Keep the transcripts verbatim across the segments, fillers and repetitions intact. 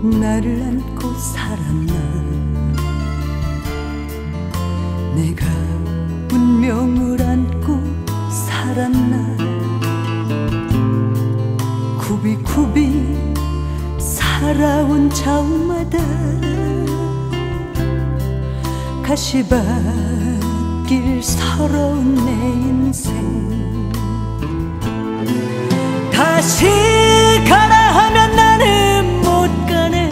나를 안고 살았나. 내가 운명을 안고 살았나. 굽이굽이 살아온 자우마다 가시밭길 서러운 내 인생. 다시 가라 하면 나는 못 가네.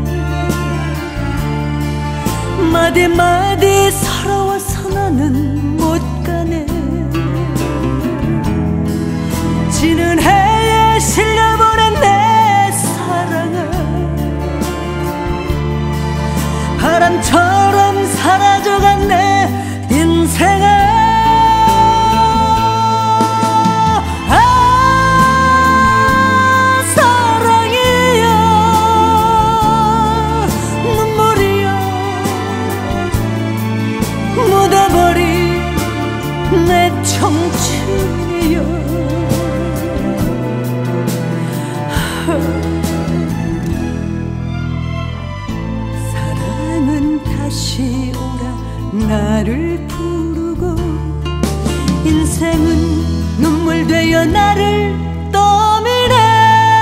마디마디 서러워서 나는 못 가네. 지는 해에 실려보낸 내 사랑아, 바람처럼 사라져간 내 인생아. 내 청춘이여. 사랑은 다시 오라 나를 부르고, 인생은 눈물 되어 나를 떠미네.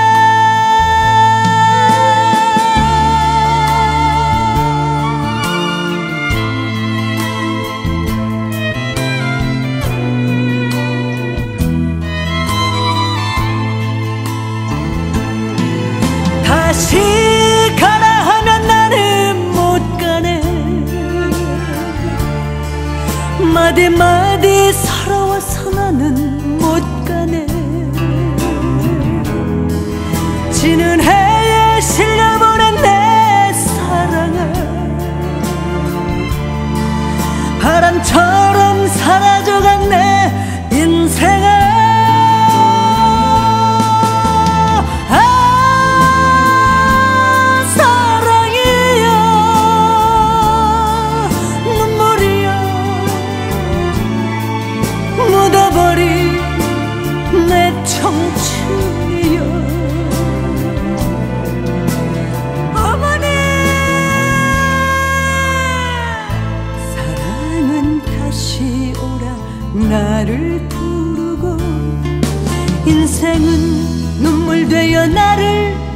다시 가라 하면 나는 못 가네. 마디마디 서러워서 나는 못 가네. 지는 해에 실려보낸 내 사랑아, 바람처럼 사라져간 내 인생아. 내 청춘이여. 어머니, 사랑은 다시 오라 나를 부르고, 인생은 눈물 되어 나를